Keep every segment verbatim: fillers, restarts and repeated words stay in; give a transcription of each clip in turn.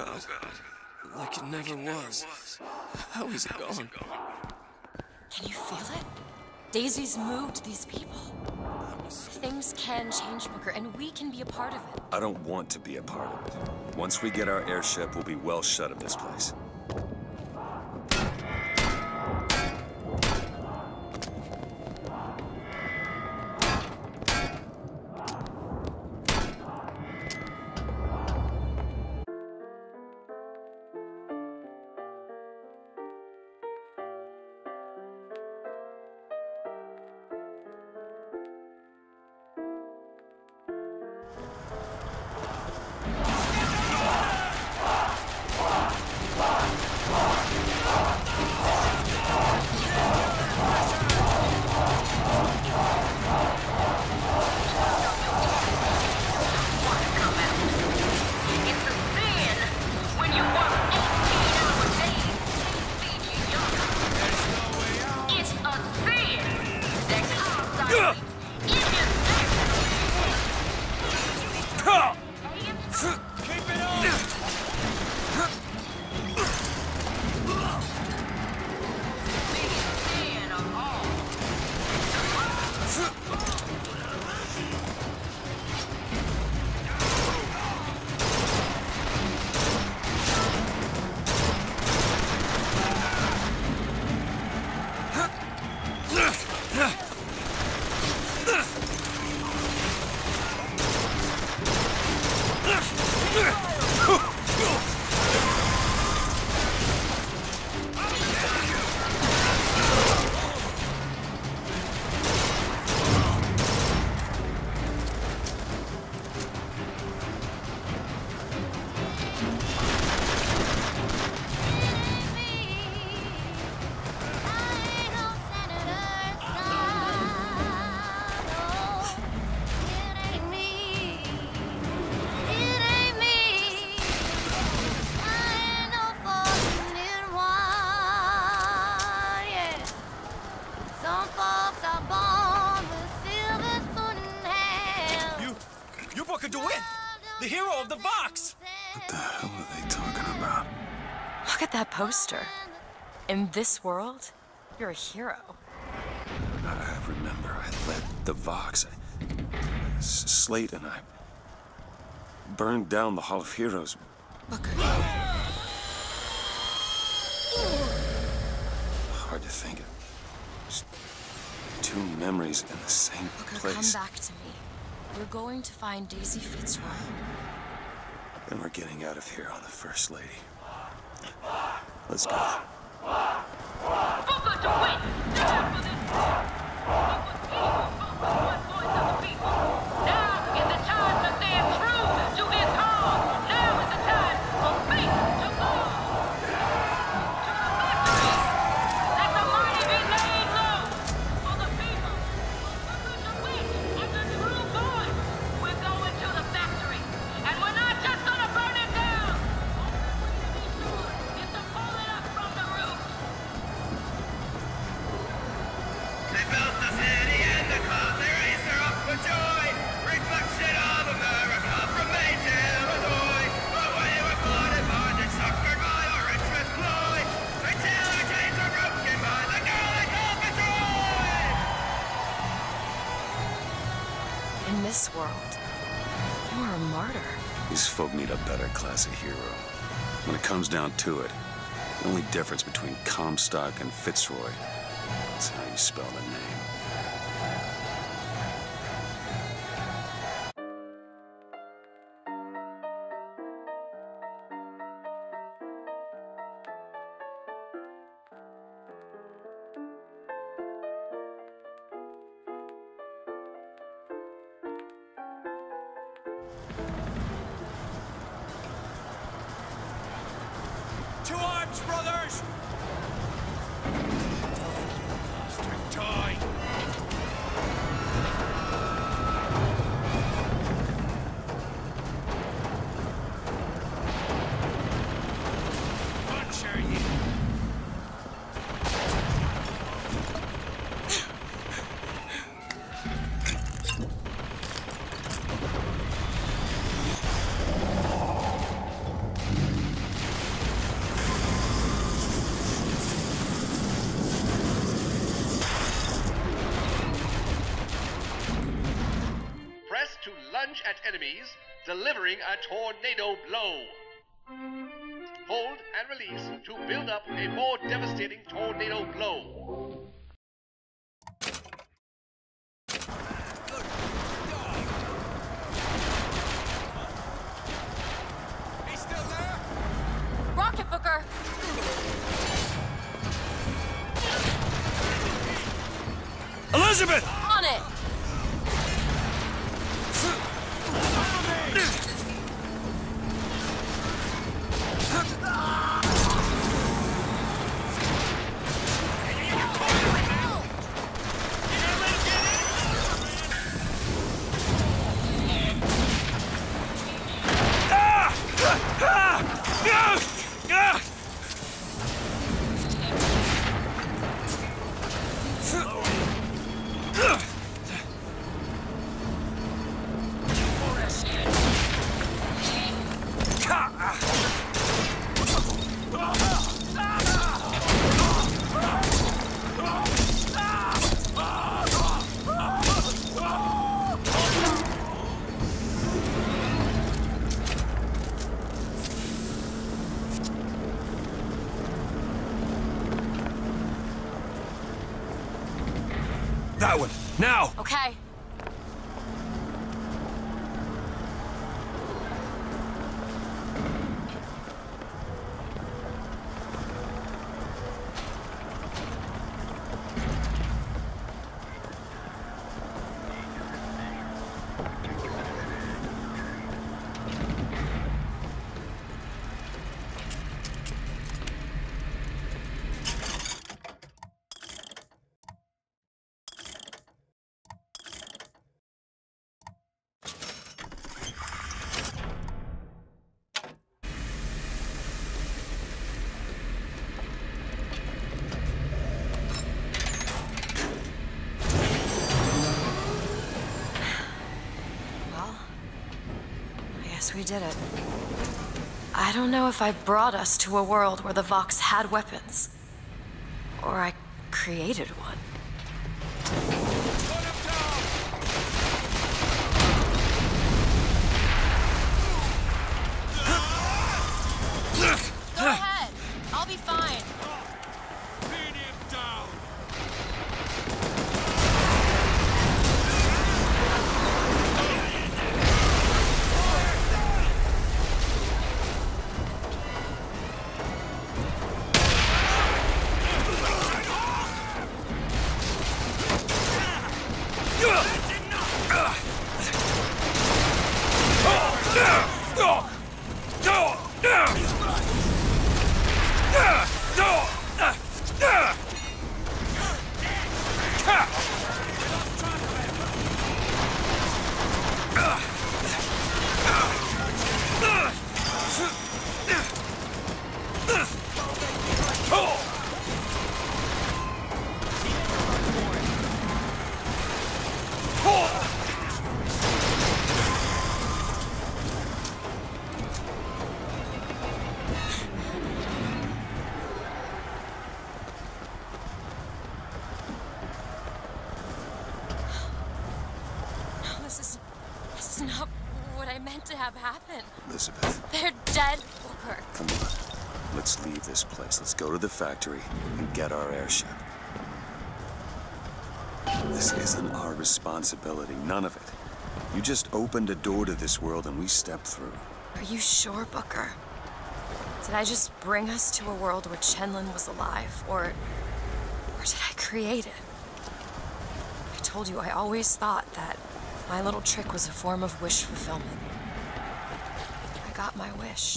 God. Like it never was. How is it gone? Can you feel it? Daisy's moved these people. Things can change, Booker, and we can be a part of it. I don't want to be a part of it. Once we get our airship, we'll be well shut of this place. To win! The hero of the Vox! What the hell are they talking about? Look at that poster. In this world, you're a hero. I remember I led the Vox. I, S Slate and I burned down the Hall of Heroes. Booker. Hard to think of. Just two memories in the same Booker, place. come back to me. We're going to find Daisy Fitzroy. And we're getting out of here on the First Lady. Let's go. Booker to win! Down for this war! Booker's evil focus on voice of the people. Now is the time to stand true to his cause. Now is the time for faith to fall. To the victory! Let the mighty be laid low for the people. For Booker to win is the true voice. We're going to the factory, and we're not just gonna burn it down. All we need to be sure is to pull it up from the roots. They built the city and the cause they raised her up with joy. Reflection of America from Maine to Illinois. But we were caught in bondage, suckered by our interest ploy. Until our chains are broken by the girl they call Fitzroy. In this world, you are a martyr. These folk need a better class of hero. When it comes down to it, the only difference between Comstock and Fitzroy is how you spell the name. To arms, brothers! Die! Butcher you! at enemies, delivering a tornado blow. Hold and release to build up a more devastating tornado blow. He's still there? Rocket Booker! Elizabeth! On it! That one, now! Okay. We did it. I don't know if I brought us to a world where the Vox had weapons, or I created one. Go ahead. I'll be fine. Pin him down! Not what I meant to have happen. Elizabeth. They're dead, Booker. Come on. Let's leave this place. Let's go to the factory and get our airship. This isn't our responsibility. None of it. You just opened a door to this world and we stepped through. Are you sure, Booker? Did I just bring us to a world where Chenlin was alive, or... or did I create it? I told you I always thought that my little trick was a form of wish fulfillment. I got my wish.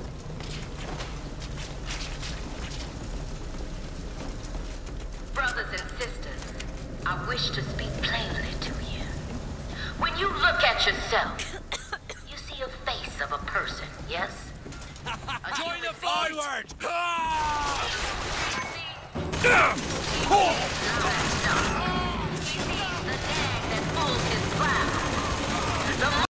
Brothers and sisters, I wish to speak plainly to you. When you look at yourself, you see a face of a person, yes? A Join the human forward! being. Ah! You see,